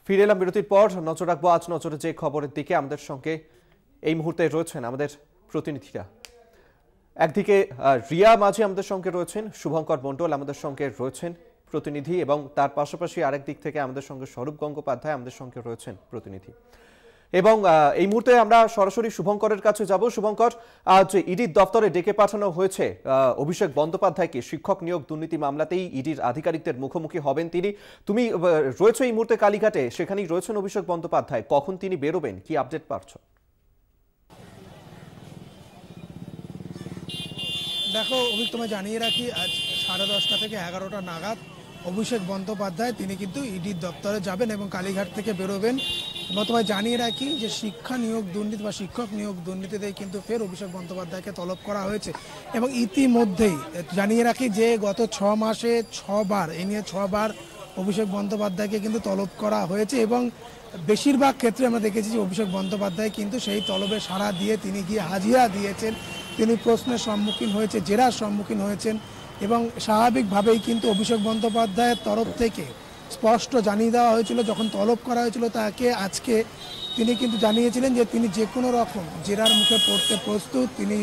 ফিরে এলাম বিরতির পর। নজর রাখবো আজ নজরে যে খবরের দিকে। আমাদের সঙ্গে এই মুহূর্তে রয়েছেন আমাদের প্রতিনিধিরা। একদিকে রিয়া মাঝি আমাদের সঙ্গে রয়েছেন, শুভঙ্কর মণ্ডল আমাদের সঙ্গে রয়েছেন প্রতিনিধি, এবং তার পাশাপাশি আরেক দিক থেকে আমাদের সঙ্গে স্বরূপ গঙ্গোপাধ্যায় আমাদের সঙ্গে রয়েছেন প্রতিনিধি। এবং এই মুহূর্তে আমরা সরাসরি শুভঙ্করের কাছে যাব। শুভঙ্কর, আজ ইডির দপ্তরে ডেকে পাঠানো হয়েছে অভিষেক বন্দ্যোপাধ্যায়কে। শিক্ষক নিয়োগ দুর্নীতি মামলাতেই ইডির আধিকারিকদের মুখোমুখি হবেন তিনি। তুমি রয়েছো এই মুহূর্তে কালীঘাটে, সেখানেই রয়েছেন অভিষেক বন্দ্যোপাধ্যায়। কখন তিনি বেরোবেন, কি আপডেট পাচ্ছ? দেখো অভিক, তোমায় জানিয়ে রাখি আজ 10:30 থেকে 11টা নাগাদ অভিষেক বন্দ্যোপাধ্যায় তিনি কিন্তু ইডির দপ্তরে যাবেন এবং কালীঘাট থেকে বেরোবেন। এবং তোমায় জানিয়ে রাখি যে শিক্ষা নিয়োগ দুর্নীতি বা শিক্ষক নিয়োগ দুর্নীতিতে কিন্তু ফের অভিষেক বন্দ্যোপাধ্যায়কে তলব করা হয়েছে। এবং ইতিমধ্যেই জানিয়ে রাখি যে গত 6 মাসে 6 বার এই নিয়ে 6 বার অভিষেক বন্দ্যোপাধ্যায়কে কিন্তু তলব করা হয়েছে। এবং বেশিরভাগ ক্ষেত্রে আমরা দেখেছি যে অভিষেক বন্দ্যোপাধ্যায় কিন্তু সেই তলবে সাড়া দিয়ে তিনি গিয়ে হাজিরা দিয়েছেন। তিনি প্রশ্নের সম্মুখীন হয়েছে, জেরার সম্মুখীন হয়েছেন। এবং স্বাভাবিকভাবেই কিন্তু অভিষেক বন্দ্যোপাধ্যায়ের তরফ থেকে স্পষ্ট জানিয়ে দেওয়া হয়েছিল, যখন তলব করা হয়েছিল তাকে আজকে, তিনি কিন্তু জানিয়েছিলেন যে তিনি যে কোনো রকম জেরার মুখে পড়তে প্রস্তুত, তিনি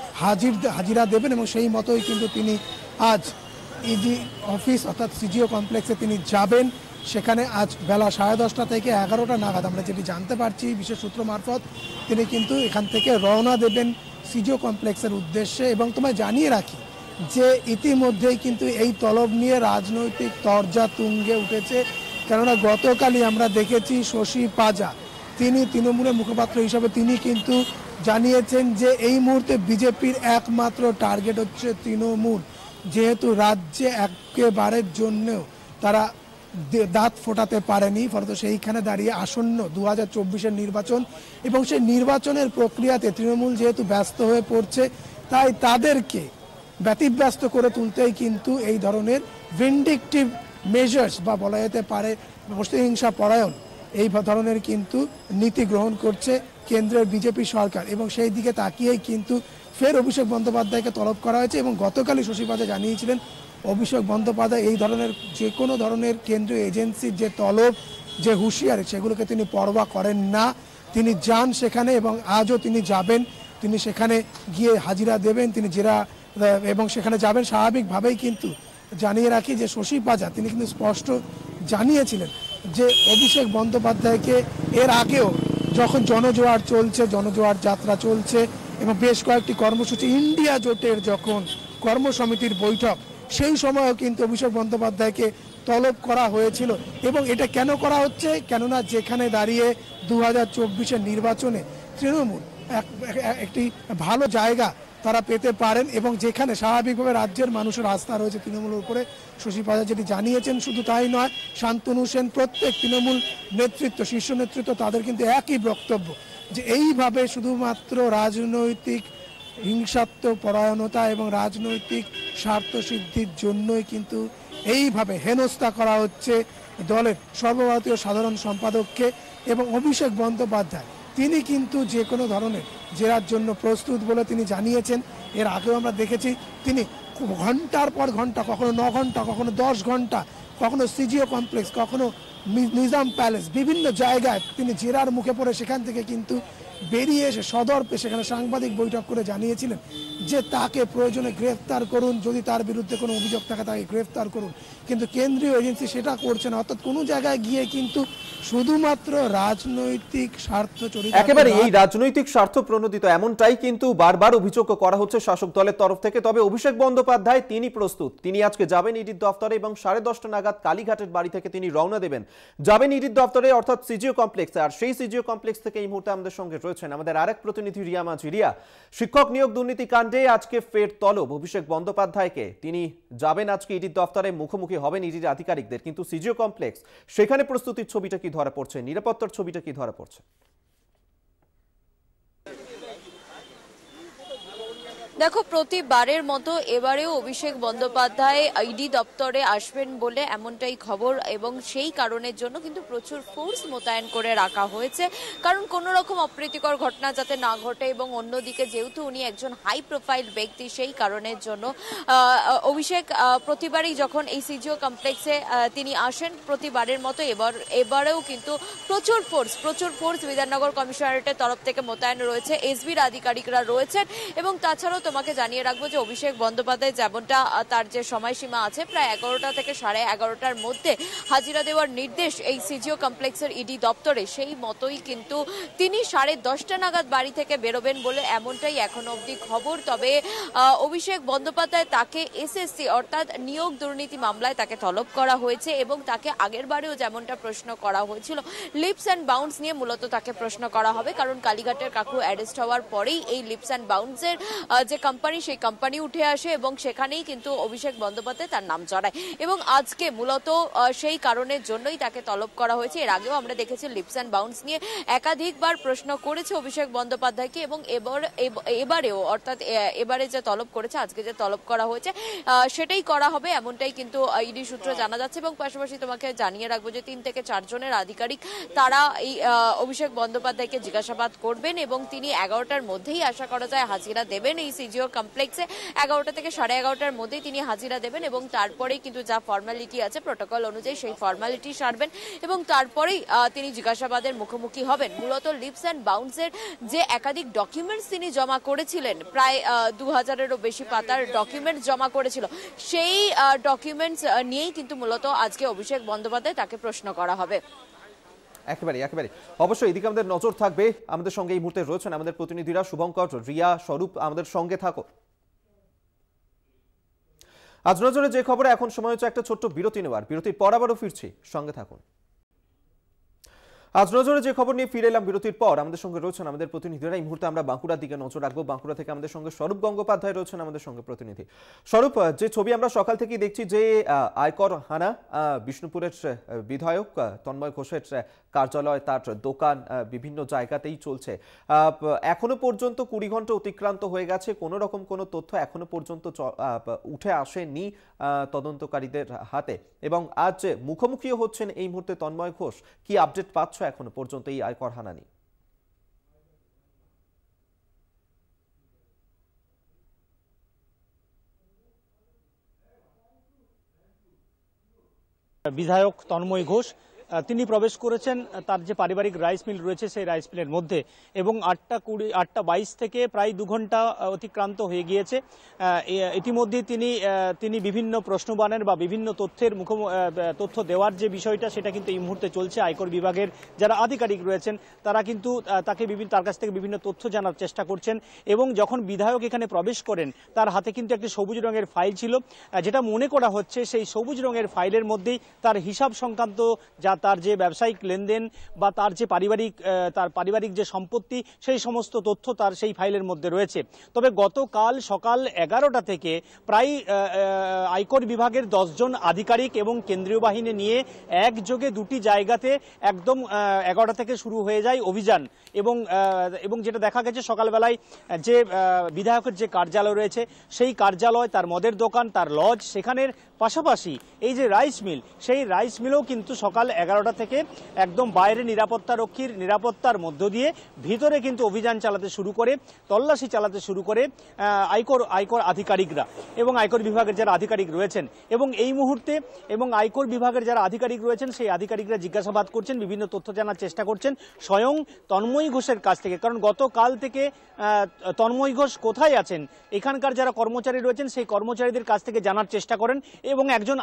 হাজিরা দেবেন। এবং সেই মতোই কিন্তু তিনি আজ ইডি অফিস অর্থাৎ সিজিও কমপ্লেক্সে তিনি যাবেন। সেখানে আজ বেলা 10:30 থেকে 11টা নাগাদ আমরা যেটি জানতে পারছি বিশেষ সূত্র মারফত, তিনি কিন্তু এখান থেকে রওনা দেবেন সিজিও কমপ্লেক্সের উদ্দেশ্যে। এবং তোমায় জানিয়ে রাখি যে ইতিমধ্যেই কিন্তু এই তলব নিয়ে রাজনৈতিক তরজা তুঙ্গে উঠেছে। কেননা গতকালই আমরা দেখেছি শশী পাজা, তিনি তৃণমূলের মুখপাত্র হিসাবে তিনি কিন্তু জানিয়েছেন যে এই মুহূর্তে বিজেপির একমাত্র টার্গেট হচ্ছে তৃণমূল, যেহেতু রাজ্যে একেবারের জন্যও তারা দাঁত ফোটাতে পারেনি। ফলত সেইখানে দাঁড়িয়ে আসন্ন 2024-এর নির্বাচন এবং সেই নির্বাচনের প্রক্রিয়াতে তৃণমূল যেহেতু ব্যস্ত হয়ে পড়ছে, তাই তাদেরকে ব্যতিব্যস্ত করে তুলতেই কিন্তু এই ধরনের ভিন্ডিকটিভ মেজার্স বা বলা যেতে পারে প্রতিহিংসা পরায়ণ এই ধরনের কিন্তু নীতি গ্রহণ করছে কেন্দ্রের বিজেপি সরকার। এবং সেই দিকে তাকিয়েই কিন্তু ফের অভিষেক বন্দ্যোপাধ্যায়কে তলব করা হয়েছে। এবং গতকালই শশী পাজা জানিয়েছিলেন অভিষেক বন্দ্যোপাধ্যায় এই ধরনের যে কোনো ধরনের কেন্দ্রীয় এজেন্সির যে তলব, যে হুঁশিয়ারি, সেগুলোকে তিনি পরোয়া করেন না। তিনি যান সেখানে এবং আজও তিনি যাবেন। তিনি সেখানে গিয়ে হাজিরা দেবেন, তিনি জেরা এবং সেখানে যাবেন। স্বাভাবিকভাবেই কিন্তু জানিয়ে রাখি যে শশী পাজা তিনি কিন্তু স্পষ্ট জানিয়েছিলেন যে অভিষেক বন্দ্যোপাধ্যায়কে এর আগেও যখন জনজোয়ার চলছে, জনজোয়ার যাত্রা চলছে এবং বেশ কয়েকটি কর্মসূচি, ইন্ডিয়া জোটের যখন কর্মসমিতির বৈঠক, সেই সময়ও কিন্তু অভিষেক বন্দ্যোপাধ্যায়কে তলব করা হয়েছিল। এবং এটা কেন করা হচ্ছে? কেননা যেখানে দাঁড়িয়ে 2024-এর নির্বাচনে তৃণমূল একটি ভালো জায়গা তারা পেতে পারেন এবং যেখানে স্বাভাবিকভাবে রাজ্যের মানুষের আস্থা রয়েছে তৃণমূলের উপরে, শশী পাজা যেটি জানিয়েছেন। শুধু তাই নয়, শান্তনু সেন, প্রত্যেক তৃণমূল নেতৃত্ব, শীর্ষ নেতৃত্ব, তাদের কিন্তু একই বক্তব্য যে এইভাবে শুধুমাত্র রাজনৈতিক হিংসাত্মক পরায়ণতা এবং রাজনৈতিক স্বার্থ সিদ্ধির জন্যই কিন্তু এইভাবে হেনস্থা করা হচ্ছে দলের সর্বভারতীয় সাধারণ সম্পাদককে। এবং অভিষেক বন্দ্যোপাধ্যায় তিনি কিন্তু যে কোনো ধরনের জেরার জন্য প্রস্তুত বলে তিনি জানিয়েছেন। এর আগেও আমরা দেখেছি তিনি ঘন্টার পর ঘন্টা, কখনো 9 ঘন্টা, কখনো 10 ঘন্টা, কখনো সিজিও কমপ্লেক্স, কখনো নিজাম প্যালেস, বিভিন্ন জায়গায় তিনি জেরার মুখে পড়ে সেখান থেকে কিন্তু বেরিয়ে এসে সদর্পে সেখানে সাংবাদিক বৈঠক করে জানিয়েছিলেন যে তাকে প্রয়োজনে গ্রেফতার করুন, যদি তার বিরুদ্ধে কোনো অভিযোগ থাকে তাকে গ্রেফতার করুন। কিন্তু কেন্দ্রীয় এজেন্সি সেটা করছে না। অর্থাৎ কোনো জায়গায় গিয়ে কিন্তু শুধুমাত্র রাজনৈতিক স্বার্থ চরিত, একেবারে এই রাজনৈতিক স্বার্থ প্রণোদিত, এমনটাই কিন্তু বারবার অভিযোগ করা হচ্ছে শাসক দলের তরফ থেকে। তবে অভিষেক বন্দ্যোপাধ্যায় তিনি প্রস্তুত, তিনি আজকে যাবেন ইডির দপ্তরে এবং 10:30 নাগাদ কালীঘাটের বাড়ি থেকে তিনি রওনা দেবেন, যাবেন ইডির দপ্তরে অর্থাৎ সিজিও কমপ্লেক্সে। আর সেই সিজিও কমপ্লেক্স থেকে এই মুহূর্তে আমাদের সঙ্গে রয়েছেন আমাদের আরেক প্রতিনিধি রিয়া মাঝি। রিয়া, শিক্ষক নিয়োগ দুর্নীতি কাণ্ডে আজকে ফের তলব অভিষেক বন্দ্যোপাধ্যায়কে, তিনি যাবেন আজকে ইডির দপ্তরে, মুখোমুখি হবেন ইডির আধিকারিকদের। কিন্তু সিজিও কমপ্লেক্স, সেখানে প্রস্তুতির ছবিটা কি ধরা পড়ছে, নিরাপত্তার ছবিটা কি ধরা পড়ছে? দেখো, প্রতিবারের মতো এবারেও অভিষেক বন্দ্যোপাধ্যায় ইডি দপ্তরে আসবেন বলে এমনটাই খবর, এবং সেই কারণের জন্য কিন্তু প্রচুর ফোর্স মোতায়েন করে রাখা হয়েছে, কারণ কোনো রকম অপ্রীতিকর ঘটনা যাতে না ঘটে। এবং অন্যদিকে যেহেতু উনি একজন হাই প্রোফাইল ব্যক্তি, সেই কারণের জন্য অভিষেক প্রতিবারই যখন এই সিজিও কমপ্লেক্সে তিনি আসেন, প্রতিবারের মতো এবারেও কিন্তু প্রচুর ফোর্স বিধাননগর কমিশনারেটের তরফ থেকে মোতায়েন রয়েছে, এসবির আধিকারিকরা রয়েছেন। এবং তাছাড়াও তোমাকে জানিয়ে রাখবো যে অভিষেক বন্দ্যোপাধ্যায় যেমনটা তার যে সময়সীমা আছে, প্রায় 11টা থেকে 11:30টার মধ্যে হাজিরা দেওয়ার নির্দেশ এই সিজিও কমপ্লেক্সের ইডি দপ্তরে, সেই মতোই কিন্তু তিনি 10:30টা নাগাদ বাড়ি থেকে বেরোবেন বলে এমনটাই এখনো অবধি খবর। তবে অভিষেক বন্দ্যোপাধ্যায় তাকে এসএসসি অর্থাৎ নিয়োগ দুর্নীতি মামলায় তাকে তলব করা হয়েছে, এবং তাকে আগের বারেও যেমনটা প্রশ্ন করা হয়েছিল লিপস অ্যান্ড বাউন্স নিয়ে মূলত তাকে প্রশ্ন করা হবে, কারণ কালীঘাটের কাকু অ্যারেস্ট হওয়ার পরেই এই লিপস অ্যান্ড বাউন্সের যে কোম্পানি, সেই কোম্পানি উঠে আসে, এবং সেখানেই কিন্তু অভিষেক বন্দ্যোপাধ্যায় তার নাম জড়ায়। এবং আজকে মূলত সেই কারণের জন্যই তাকে তলব করা হয়েছে। এর আগেও আমরা দেখেছি লিপস অ্যান্ড বাউন্স নিয়ে একাধিকবার প্রশ্ন করেছে অভিষেক বন্দ্যোপাধ্যায়কে, এবং এবারেও অর্থাৎ এবারে যে তলব করেছে, আজকে যে তলব করা হয়েছে সেটাই করা হবে, এমনটাই কিন্তু ইডি সূত্রে জানা যাচ্ছে। এবং পাশাপাশি তোমাকে জানিয়ে রাখবো যে 3 থেকে 4 জনের আধিকারিক তারা এই অভিষেক বন্দ্যোপাধ্যায়কে জিজ্ঞাসাবাদ করবেন, এবং তিনি 11টার মধ্যেই আশা করা যায় হাজিরা দেবেন এই সিজিও কমপ্লেক্সে। 11টা থেকে 11:30টার মধ্যেই তিনি হাজিরা দেবেন, এবং তারপরেই কিন্তু যা ফর্মালিটি আছে প্রটোকল অনুযায়ী সেই ফর্মালিটি সারবেন, এবং তারপরেই তিনি জিজ্ঞাসাবাদের মুখোমুখি হবেন। মূলত লিপস অ্যান্ড বাউন্সের যে একাধিক ডকুমেন্টস তিনি জমা করেছিলেন, প্রায় 2000-এরও বেশি পাতার ডকুমেন্টস জমা করেছিল, সেই ডকুমেন্টস নিয়েই কিন্তু মূলত আজকে অভিষেক বন্দ্যোপাধ্যায় তাকে প্রশ্ন করা হবে। একেবারে অবশ্যই এদিকে আমাদের নজর থাকবে। আমাদের সঙ্গে এই মুহূর্তে রয়েছেন আমাদের প্রতিনিধিরা শুভঙ্কর, রিয়া, স্বরূপ, আমাদের সঙ্গে থাকো। আজ নজরে যে খবরে এখন সময় হচ্ছে একটা ছোট্ট বিরতি নেওয়ার, বিরতির পর আবারও ফিরছি, সঙ্গে থাকুন। আজ নজরে যে খবর নিয়ে ফিরে এলাম বিরতির পর, আমাদের সঙ্গে রয়েছেন আমাদের প্রতিনিধিরা। এই মুহূর্তে আমরা বাঁকুড়ার দিকে নজর রাখবো। বাঁকুড়া থেকে আমাদের সঙ্গে স্বরূপ গঙ্গোপাধ্যায় রয়েছেন আমাদের সঙ্গে প্রতিনিধি। স্বরূপ, যে ছবি আমরা সকাল থেকেই দেখছি যে আয়কর হানা, বিষ্ণুপুরের বিধায়ক তন্ময় ঘোষের কার্যালয়, তার দোকান, বিভিন্ন জায়গাতেই চলছে। এখনো পর্যন্ত 20 ঘন্টা অতিক্রান্ত হয়ে গেছে, কোনো রকম কোনো তথ্য এখনো পর্যন্ত উঠে আসেনি তদন্তকারীদের হাতে, এবং আজ মুখোমুখিও হচ্ছেন এই মুহূর্তে তন্ময় ঘোষ। কি আপডেট পাচ্ছ এখনো পর্যন্ত এই আয়কর হানা নিয়ে? বিধায়ক তন্ময় ঘোষ তিনি প্রবেশ করেছেন তার যে পারিবারিক রাইস মিল রয়েছে সেই রাইস মিলের মধ্যে, এবং 8:22 থেকে প্রায় 2 ঘন্টা অতিক্রান্ত হয়ে গিয়েছে। ইতিমধ্যে তিনি বিভিন্ন প্রশ্নবাণের বা বিভিন্ন তথ্য দেওয়ার যে বিষয়টা, সেটা কিন্তু এই মুহূর্তে চলছে। আয়কর বিভাগের যারা আধিকারিক রয়েছেন তারা কিন্তু তার কাছ থেকে বিভিন্ন তথ্য জানার চেষ্টা করছেন, এবং যখন বিধায়ক এখানে প্রবেশ করেন তার হাতে কিন্তু একটি সবুজ রঙের ফাইল ছিল, যেটা মনে করা হচ্ছে সেই সবুজ রঙের ফাইলের মধ্যেই তার হিসাব সংক্রান্ত তার যে ব্যবসায়িক লেনদেন বা তার যে পারিবারিক যে সম্পত্তি, সেই সমস্ত তথ্য তার সেই ফাইলের মধ্যে রয়েছে। তবে গতকাল সকাল 11টা থেকে প্রায় আয়কর বিভাগের 10 জন আধিকারিক এবং কেন্দ্রীয় বাহিনী নিয়ে একযোগে 2টি জায়গাতে একদম 11টা থেকে শুরু হয়ে যায় অভিযান, এবং যেটা দেখা গেছে সকালবেলায় যে বিধায়কের যে কার্যালয় রয়েছে সেই কার্যালয়, তার মদের দোকান, তার লজ, সেখানের পাশাপাশি এই যে রাইস মিল, সেই রাইস মিলও কিন্তু সকাল 11টা থেকে একদম বাইরে নিরাপত্তারক্ষীর নিরাপত্তার মধ্য দিয়ে ভিতরে কিন্তু অভিযান চালাতে শুরু করে, তল্লাশি চালাতে শুরু করে আয়কর আধিকারিকরা এবং আয়কর বিভাগের যারা আধিকারিক রয়েছেন। এবং এই মুহূর্তে আয়কর বিভাগের যারা আধিকারিক রয়েছেন সেই আধিকারিকরা জিজ্ঞাসাবাদ করছেন, বিভিন্ন তথ্য জানার চেষ্টা করছেন স্বয়ং তন্ময় ঘোষের কাছ থেকে, কারণ গতকাল থেকে তন্ময় ঘোষ কোথায় আছেন এখানকার যারা কর্মচারী রয়েছেন সেই কর্মচারীদের কাছ থেকে জানার চেষ্টা করেন, এবং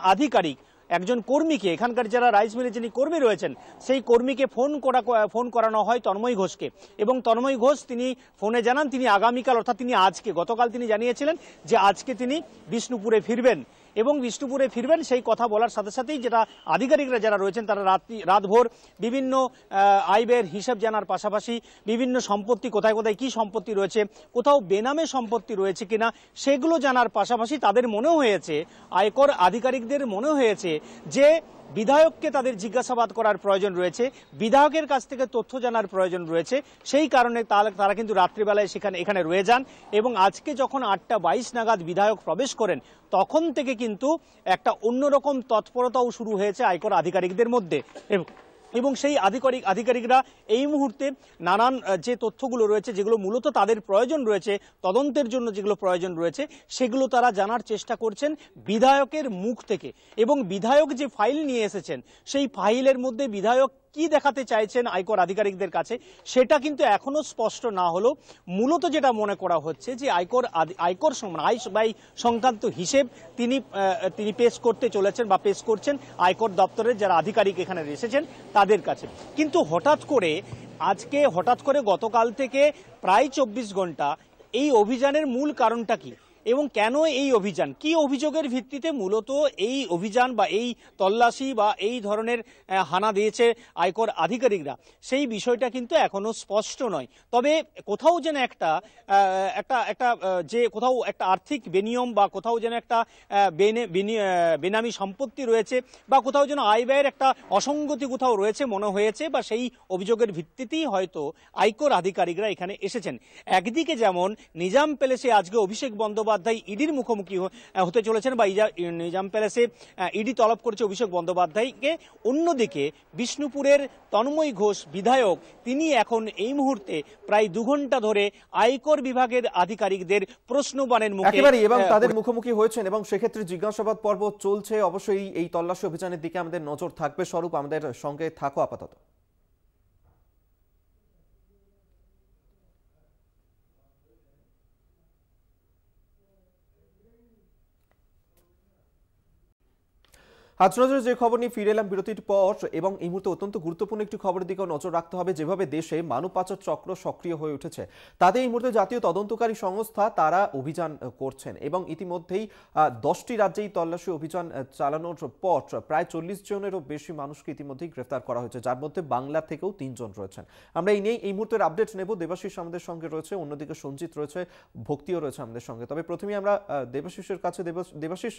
একজন কর্মীকে, এখানকার যারা রাইস মিলে যিনি কর্মী রয়েছেন সেই কর্মীকে ফোন করানো হয় তন্ময় ঘোষকে, এবং তন্ময় ঘোষ তিনি ফোনে জানান তিনি আগামীকাল অর্থাৎ গতকাল তিনি জানিয়েছিলেন যে আজকে তিনি বিষ্ণুপুরে ফিরবেন, এবং বিষ্ণুপুরে ফিরবেন সেই কথা বলার সাথে সাথেই যেটা আধিকারিকরা যারা রয়েছেন তারা রাতভর বিভিন্ন আয় ব্যয়ের হিসাব জানার পাশাপাশি বিভিন্ন সম্পত্তি কোথায় কোথায় কি সম্পত্তি রয়েছে, কোথাও বেনামে সম্পত্তি রয়েছে কিনা সেগুলো জানার পাশাপাশি তাদের মনে হয়েছে, আয়কর আধিকারিকদের মনে হয়েছে যে বিধায়ককে তাদের জিজ্ঞাসাবাদ করার প্রয়োজন রয়েছে, বিধায়কের কাছ থেকে তথ্য জানার প্রয়োজন রয়েছে। সেই কারণে তারা কিন্তু রাত্রিবেলায় এখানে রয়ে যান এবং আজকে যখন 8:22 নাগাদ বিধায়ক প্রবেশ করেন তখন থেকে কিন্তু একটা অন্যরকম তৎপরতাও শুরু হয়েছে আয়কর আধিকারিকদের মধ্যে এবং সেই আধিকারিকরা এই মুহূর্তে নানান যে তথ্যগুলো রয়েছে, যেগুলো মূলত তাদের প্রয়োজন রয়েছে, তদন্তের জন্য যেগুলো প্রয়োজন রয়েছে, সেগুলো তারা জানার চেষ্টা করছেন বিধায়কের মুখ থেকে। এবং বিধায়ক যে ফাইল নিয়ে এসেছেন সেই ফাইলের মধ্যে বিধায়ক কি দেখাতে চাইছেন আয়কর আধিকারিকদের কাছে সেটা কিন্তু এখনো স্পষ্ট না হলেও মূলত যেটা মনে করা হচ্ছে যে আয়কর আয় ব্যয় সংক্রান্ত হিসেব তিনি পেশ করতে চলেছেন বা পেশ করছেন আয়কর দপ্তরের যারা আধিকারিক এখানে এসেছেন তাদের কাছে। কিন্তু হঠাৎ করে গতকাল থেকে প্রায় 24 ঘন্টা এই অভিযানের মূল কারণটা কি এবং কেন এই অভিযান, কি অভিযোগের ভিত্তিতে মূলত এই অভিযান বা এই তল্লাশি বা এই ধরনের হানা দিয়েছে আয়কর আধিকারিকরা, সেই বিষয়টা কিন্তু এখনো স্পষ্ট নয়। তবে কোথাও যেন কোথাও একটা আর্থিক বেনিয়ম বা কোথাও যেন একটা বেনামি সম্পত্তি রয়েছে বা কোথাও যেন আয় ব্যয়ের একটা অসঙ্গতি কোথাও রয়েছে মনে হয়েছে বা সেই অভিযোগের ভিত্তিতেই হয়তো আয়কর আধিকারিকরা এখানে এসেছেন। একদিকে যেমন নিজাম প্যালেসে আজকে অভিষেক বন্দ্যোপাধ্যায় ইডির মুখোমুখি হতে চলেছেন বা নিজাম প্যালেসে ইডি তলব করেছে অভিষেক বন্দ্যোপাধ্যায়কে, অন্যদিকে বিষ্ণুপুরের তন্ময় ঘোষ বিধায়ক তিনি এখন এই মুহূর্তে প্রায় 2 ঘন্টা ধরে আয়কর বিভাগের আধিকারিকদের প্রশ্নবাণের মুখে এবং তাদের মুখোমুখি হয়েছেন এবং সেক্ষেত্রে জিজ্ঞাসাবাদ পর্ব চলছে। অবশ্যই এই তল্লাশি অভিযানের দিকে আমাদের নজর থাকবে। স্বরূপ, আমাদের সঙ্গে থাকো আপাতত। আজ নজরে যে খবর নিয়ে ফিরে এলাম বিরতির পর এবং এই মুহূর্তে অত্যন্ত গুরুত্বপূর্ণ একটি খবরের দিকেও নজর রাখতে হবে। যেভাবে দেশে মানব পাচার চক্র সক্রিয় হয়ে উঠেছে তাতে এই মুহূর্তে জাতীয় তদন্তকারী সংস্থা তারা অভিযান করছেন এবং ইতিমধ্যেই 10টি রাজ্যেই তল্লাশি অভিযান চালানোর পর প্রায় 40 জনেরও বেশি মানুষকে ইতিমধ্যেই গ্রেফতার করা হয়েছে, যার মধ্যে বাংলা থেকেও 3 জন রয়েছেন। আমরা এই নিয়ে এই মুহূর্তের আপডেট নেব। দেবাশিস আমাদের সঙ্গে রয়েছে, অন্যদিকে সঞ্জিত রয়েছে, ভক্তিও রয়েছে আমাদের সঙ্গে। তবে প্রথমে আমরা দেবাশিসের কাছে। দেবাশিস,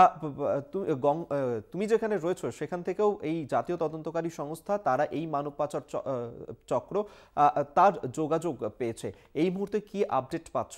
তুমি যেখানে রয়েছো সেখান থেকেও এই জাতীয় তদন্তকারী সংস্থা তারা এই মানব পাচার চক্র তার যোগাযোগ পেয়েছে। এই মুহূর্তে কি আপডেট পাচ্ছ?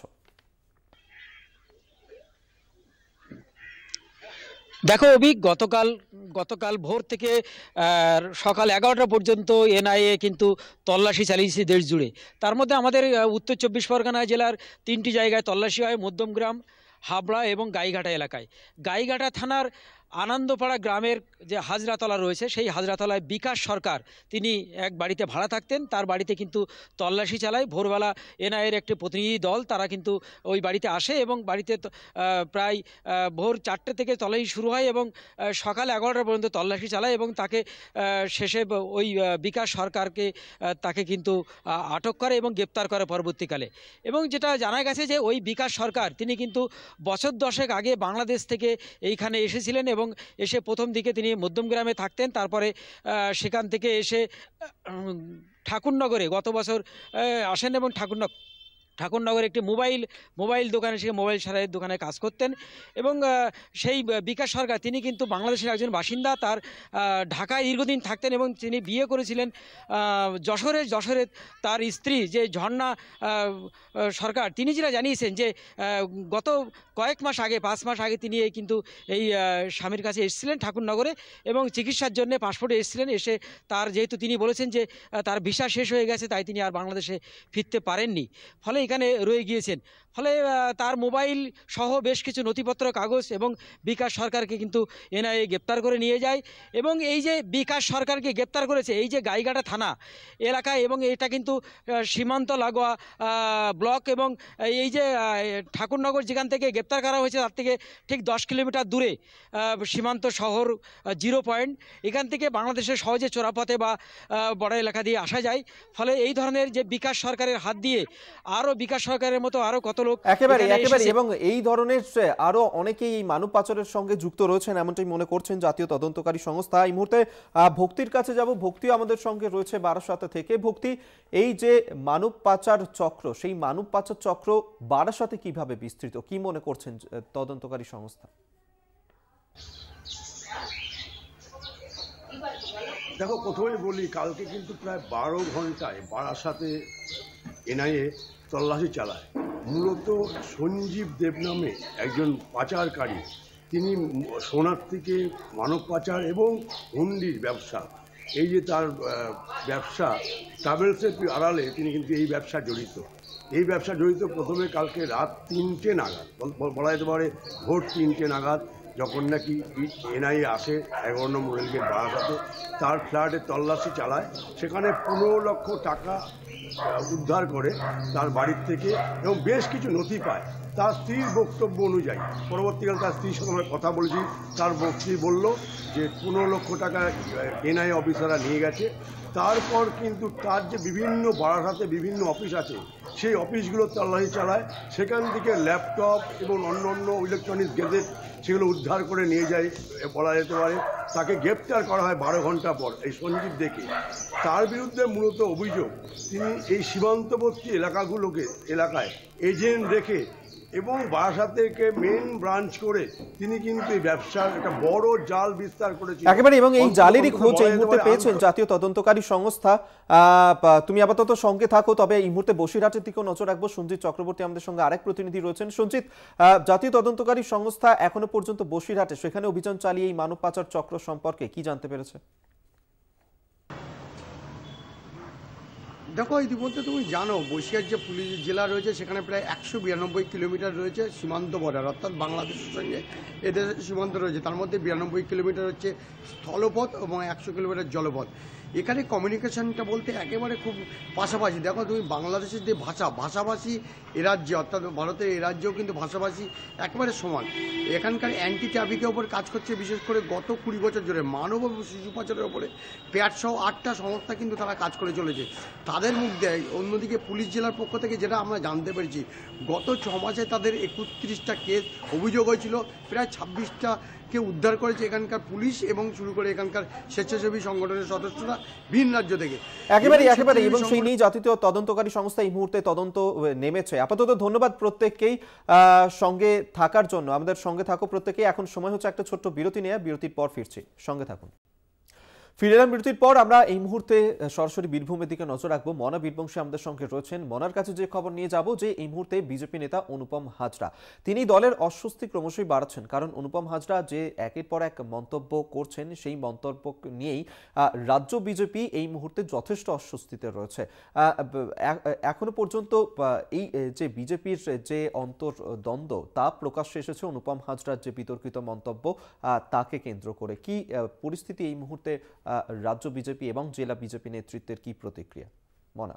দেখো অভিক, গতকাল ভোর থেকে সকাল 11টা পর্যন্ত এনআইএ কিন্তু তল্লাশি চালিয়েছে দেশ জুড়ে। তার মধ্যে আমাদের উত্তর 24 পরগনা জেলার 3টি জায়গায় তল্লাশি হয়, মধ্যমগ্রাম, হাবড়া এবং গাইঘাটা এলাকায়। গাইঘাটা থানার আনন্দপাড়া গ্রামের যে হাজরাতলা রয়েছে সেই হাজরাতলায় বিকাশ সরকার তিনি এক বাড়িতে ভাড়া থাকতেন, তার বাড়িতে কিন্তু তল্লাশি চালায়। ভোরবেলা এনআইএর একটি প্রতিনিধি দল তারা কিন্তু ওই বাড়িতে আসে এবং বাড়িতে প্রায় ভোর 4টে থেকে তল্লাশি শুরু হয় এবং সকাল 11টা পর্যন্ত তল্লাশি চালায় এবং তাকে শেষে ওই বিকাশ সরকারকে তাকে কিন্তু আটক করে এবং গ্রেপ্তার করে পরবর্তীকালে। এবং যেটা জানা গেছে যে ওই বিকাশ সরকার তিনি কিন্তু বছর 10 আগে বাংলাদেশ থেকে এইখানে এসেছিলেন এবং এসে প্রথম দিকে তিনি মধ্যমগ্রামে থাকতেন, তারপরে সেখান থেকে এসে ঠাকুরনগরে গত বছর আসেন এবং ঠাকুরনগরে একটি মোবাইল দোকানে সে মোবাইল সারাইয়ের দোকানে কাজ করতেন এবং সেই বিকাশ সরকার তিনি কিন্তু বাংলাদেশের একজন বাসিন্দা, তার ঢাকায় দীর্ঘদিন থাকতেন এবং তিনি বিয়ে করেছিলেন যশোরে তার স্ত্রী যে ঝর্ণা সরকার। তিনি যেটা জানিয়েছেন যে গত কয়েক মাস আগে 5 মাস আগে তিনি কিন্তু এই স্বামীর কাছে এসেছিলেন ঠাকুরনগরে এবং চিকিৎসার জন্য পাসপোর্টে এসেছিলেন। এসে তার যেহেতু তিনি বলেছেন যে তার ভিসা শেষ হয়ে গেছে তাই তিনি আর বাংলাদেশে ফিরতে পারেননি, ফলে এখানে রয়ে গিয়েছেন। ফলে তার মোবাইল সহ বেশ কিছু নথিপত্র কাগজ এবং বিকাশ সরকারকে কিন্তু এনআইএ গ্রেপ্তার করে নিয়ে যায়। এবং এই যে বিকাশ সরকারকে গ্রেপ্তার করেছে এই যে গাইঘাটা থানা এলাকায় এবং এটা কিন্তু সীমান্ত লাগোয়া ব্লক এবং এই যে ঠাকুরনগর যেখান থেকে গ্রেপ্তার করা হয়েছে তার থেকে ঠিক 10 কিলোমিটার দূরে সীমান্ত শহর 0 পয়েন্ট, এখান থেকে বাংলাদেশের সহজে চোরাপথে বা বর্ডার এলাকা দিয়ে আসা যায়। ফলে এই ধরনের যে বিকাশ সরকারের হাত দিয়ে আরও বিকাশ সরকারের মতো আরও কত লোক একেবারে এবং এই ধরনের আরো অনেকেই এই মানব পাচারের সঙ্গে যুক্ত রয়েছেন এমনটাই মনে করছেন জাতীয় তদন্তকারী সংস্থা। এই মুহূর্তে ভক্তির কাছে যাব। ভক্তিও আমাদের সঙ্গে রয়েছে বারাসাত থেকে। ভক্তি, এই যে মানব পাচার চক্র সেই মানব পাচার চক্র বারাসাতে কিভাবে বিস্তৃত, কি মনে করছেন তদন্তকারী সংস্থা? দেখো প্রথমেই বলি, কালকে কিন্তু প্রায় 12 ঘন্টায় বারাসাতে এনআইএ তল্লাশি চালায়। মূলত সঞ্জীব দেব নামে একজন পাচারকারী, তিনি সোনার থেকে মানব পাচার এবং হুন্ডির ব্যবসা, এই যে তার ব্যবসা ট্রাভেলসের আড়ালে তিনি কিন্তু এই ব্যবসা জড়িত। প্রথমে কালকে রাত 3টে নাগাদ, বলা যেতে পারে ভোর 3টে নাগাদ, যখন নাকি এনআইএ আসে 11 নম্বর রেলগেট বারাসাতে, তার ফ্ল্যাটে তল্লাশি চালায়। সেখানে 15 লক্ষ টাকা উদ্ধার করে তার বাড়ির থেকে এবং বেশ কিছু নথি পায়। তার স্ত্রীর বক্তব্য অনুযায়ী, পরবর্তীকালে তার স্ত্রীর সাথে আমরা কথা বলেছি, তার স্ত্রী বলল যে 15 লক্ষ টাকা এনআইএ অফিসাররা নিয়ে গেছে। তারপর কিন্তু তার যে বিভিন্ন বারাসাতে বিভিন্ন অফিস আছে, সেই অফিসগুলো তল্লাশি চালায়। সেখান থেকে ল্যাপটপ এবং অন্য ইলেকট্রনিক্স গেজেট সেগুলো উদ্ধার করে নিয়ে যায়, বলা যেতে পারে। তাকে গ্রেপ্তার করা হয় 12 ঘন্টা পর এই সঞ্জীব দেখে। তার বিরুদ্ধে মূলত অভিযোগ, তিনি এই সীমান্তবর্তী এলাকায় এজেন্ট রেখে এবং বারাসাতকে মেন ব্রাঞ্চ করে তিনি কিন্তু এই ব্যবসার একটা বড় জাল বিস্তার করেছেন একেবারে। এবং এই জালেরই খোঁজ এই মুহূর্তে পেয়েছেন জাতীয় তদন্তকারী সংস্থা। তুমি আপাতত সঙ্গে থাকো, তবে এই মুহূর্তে বসিরহাটের দিকেও নজর রাখবো। সঞ্জিত চক্রবর্তী আমাদের সঙ্গে আরেক প্রতিনিধি রয়েছেন। সঞ্জিত, জাতীয় তদন্তকারী সংস্থা এখনো পর্যন্ত বসিরহাটে সেখানে অভিযান চালিয়ে এই মানব পাচার চক্র সম্পর্কে কি জানতে পেরেছে? দেখো, ইতিমধ্যে তুমি জানো বসিরহাট যে পুলিশ জেলা রয়েছে সেখানে প্রায় 192 কিলোমিটার রয়েছে সীমান্ত বর্ডার, অর্থাৎ বাংলাদেশের সঙ্গে এদেশের সীমান্ত রয়েছে। তার মধ্যে 92 কিলোমিটার হচ্ছে স্থলপথ এবং 100 কিলোমিটার জলপথ। এখানে কমিউনিকেশনটা বলতে একেবারে খুব পাশাপাশি। দেখো তুমি, বাংলাদেশের যে ভাষাভাষী এ রাজ্যে, অর্থাৎ ভারতের এ রাজ্যেও কিন্তু ভাষাভাষী একেবারে সমান। এখানকার অ্যান্টি ট্রাফিকের ওপর কাজ করছে, বিশেষ করে গত 20 বছর ধরে মানব এবং শিশু পাচারের ওপরে প্যাটসহ 8টা সংস্থা কিন্তু তারা কাজ করে চলেছে। তাদের মধ্যে অন্যদিকে পুলিশ জেলার পক্ষ থেকে যেটা আমরা জানতে পেরেছি, গত 6 মাসে তাদের 31টা কেস অভিযোগ হয়েছিল, প্রায় 26টাকে উদ্ধার করেছে এখানকার পুলিশ এবং শুরু করে এখানকার স্বেচ্ছাসেবী সংগঠনের সদস্যরা ভিন্ন রাজ্য থেকে। একেবারে এবং সেই নিয়ে জাতীয় তদন্তকারী সংস্থা এই মুহূর্তে তদন্ত নেমেছে। আপাতত ধন্যবাদ প্রত্যেককেই সঙ্গে থাকার জন্য। আমাদের সঙ্গে থাকো প্রত্যেকেই। এখন সময় হচ্ছে একটা ছোট্ট বিরতি নেওয়া, বিরতির পর ফিরছি, সঙ্গে থাকুন। ফিরে এলাম বিরতির পর। আমরা এই মুহূর্তে সরাসরি বীরভূমের দিকে নজর রাখবো। মনা বীরবংশী আমাদের সঙ্গে রয়েছেন। মনার কাছে যে খবর নিয়ে যাব, যে এই মুহূর্তে বিজেপি নেতা অনুপম হাজরা তিনি দলের অস্বস্তি ক্রমশই বাড়াচ্ছেন। কারণ অনুপম হাজরা যে একের পর এক মন্তব্য করছেন, সেই মন্তব্য নিয়েই রাজ্য বিজেপি এই মুহূর্তে যথেষ্ট অস্বস্তিতে রয়েছে। এখনো পর্যন্ত এই যে বিজেপির যে অন্তর্দ্বন্দ্ব তা প্রকাশ্যে এসেছে অনুপম হাজরার যে বিতর্কিত মন্তব্য তাকে কেন্দ্র করে। কি পরিস্থিতি এই মুহূর্তে রাজ্য বিজেপি এবং জেলা বিজেপি নেতৃত্বের কি প্রতিক্রিয়া? মনা।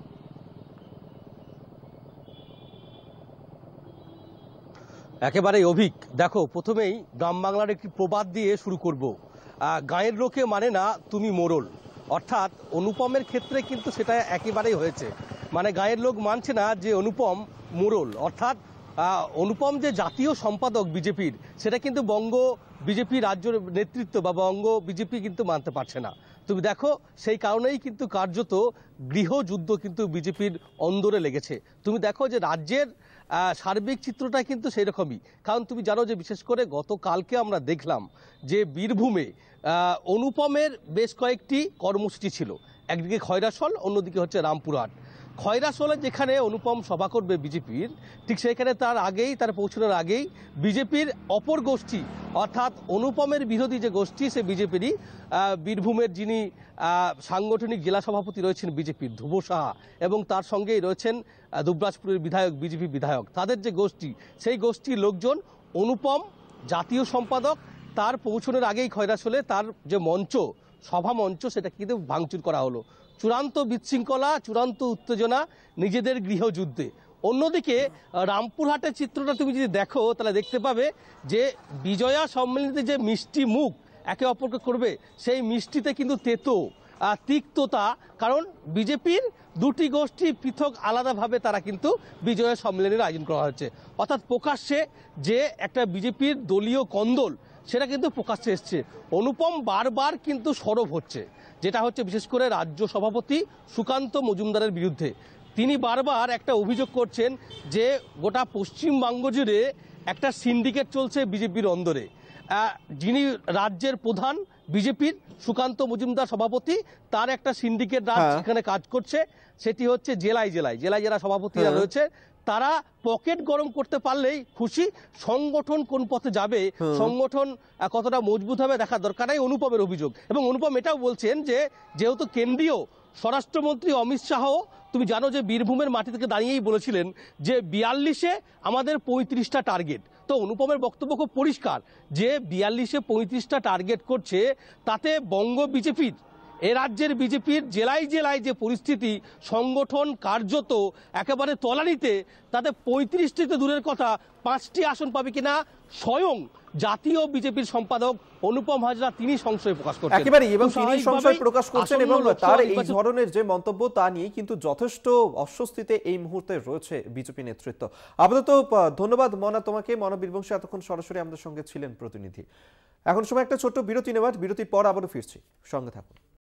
একেবারেই অভিক। দেখো, প্রথমেই গ্রাম বাংলার একটি প্রবাদ দিয়ে শুরু করব। গায়ের লোকে মানে না তুমি মোড়ল, অর্থাৎ অনুপমের ক্ষেত্রে কিন্তু সেটা একেবারেই হয়েছে। মানে গায়ের লোক মানছে না যে অনুপম মোড়ল, অর্থাৎ অনুপম যে জাতীয় সম্পাদক বিজেপির, সেটা কিন্তু বঙ্গ বিজেপি রাজ্য নেতৃত্ব বা বঙ্গ বিজেপি কিন্তু মানতে পারছে না। তুমি দেখো, সেই কারণেই কিন্তু কার্যত গৃহযুদ্ধ কিন্তু বিজেপির অন্দরে লেগেছে। তুমি দেখো যে রাজ্যের সার্বিক চিত্রটা কিন্তু সেই রকমই। কারণ তুমি জানো যে বিশেষ করে গতকালকে আমরা দেখলাম যে বীরভূমে অনুপমের বেশ কয়েকটি কর্মসূচি ছিল। একদিকে খয়রাসল, অন্যদিকে হচ্ছে রামপুরহাট। খয়রাসলে যেখানে অনুপম সভা করবে বিজেপির, ঠিক সেখানে তার পৌঁছানোর আগেই বিজেপির অপর গোষ্ঠী, অর্থাৎ অনুপমের বিরোধী যে গোষ্ঠী, সে বিজেপিরই বীরভূমের যিনি সাংগঠনিক জেলা সভাপতি রয়েছেন বিজেপির ধ্রুব সাহা, এবং তার সঙ্গেই রয়েছেন দুবরাজপুরের বিধায়ক, বিজেপি বিধায়ক, তাদের যে গোষ্ঠী, সেই গোষ্ঠীর লোকজন অনুপম জাতীয় সম্পাদক তার পৌঁছানোর আগেই খয়রাসলে তার যে মঞ্চ, সভা মঞ্চ, সেটা কিন্তু ভাঙচুর করা হলো। চূড়ান্ত বিশৃঙ্খলা, চূড়ান্ত উত্তেজনা নিজেদের গৃহযুদ্ধে। অন্যদিকে রামপুরহাটের চিত্রটা তুমি যদি দেখো, তাহলে দেখতে পাবে যে বিজয়া সম্মেলনীতে যে মিষ্টি মুখ একে অপরকে করবে, সেই মিষ্টিতে কিন্তু তেতো তিক্ততা। কারণ বিজেপির দুটি গোষ্ঠী পৃথক আলাদাভাবে তারা কিন্তু বিজয়া সম্মেলনের আয়োজন করা হচ্ছে, অর্থাৎ প্রকাশ্যে যে একটা বিজেপির দলীয় কন্দল, সেটা কিন্তু প্রকাশ্যে এসছে। অনুপম বারবার কিন্তু সরব হচ্ছে, যেটা হচ্ছে বিশেষ করে রাজ্য সভাপতি সুকান্ত মজুমদারের বিরুদ্ধে। তিনি বারবার একটা অভিযোগ করছেন যে গোটা পশ্চিমবঙ্গ জুড়ে একটা সিন্ডিকেট চলছে বিজেপির অন্দরে। যিনি রাজ্যের প্রধান বিজেপির সুকান্ত মজুমদার সভাপতি, তার একটা সিন্ডিকেট রাজ এখানে কাজ করছে। সেটি হচ্ছে জেলায় যারা সভাপতিরা রয়েছে তারা পকেট গরম করতে পারলেই খুশি। সংগঠন কোন পথে যাবে, সংগঠন কতটা মজবুত হবে দেখা দরকার। এই অনুপমের অভিযোগ, এবং অনুপম এটাও বলছেন যে যেহেতু কেন্দ্রীয় স্বরাষ্ট্রমন্ত্রী অমিত শাহ, তুমি জানো যে বীরভূমের মাটি থেকে দাঁড়িয়েই বলেছিলেন যে 42-এ আমাদের 35টা টার্গেট। তো অনুপমের বক্তব্য খুব পরিষ্কার যে 42-এ 35টা টার্গেট করছে, তাতে বঙ্গ বিজেপির, এ রাজ্যের বিজেপির জেলায় যে পরিস্থিতি, সংগঠন কার্যত একেবারে তলানিতে, তাতে 35টিতে দূরের কথা 5টি আসন পাবে কিনা স্বয়ং জাতীয় বিজেপির সম্পাদক অনুপম হাজরা তিনি সংশয় প্রকাশ করছেন। একেবারে, এবং তিনি সংশয় প্রকাশ করছেন এবং তার এই ধরনের যে মন্তব্য তা নিয়ে কিন্তু যথেষ্ট অস্বস্তিতে এই মুহূর্তে রয়েছে বিজেপি নেতৃত্ব। আপাতত ধন্যবাদ মনা তোমাকে। মনা বীরবংশী এতক্ষণ সরাসরি আমাদের সঙ্গে ছিলেন প্রতিনিধি। এখন সময় একটা ছোট্ট বিরতি নেওয়ার, বিরতির পর আবারও ফিরছি, সঙ্গে থাকুন।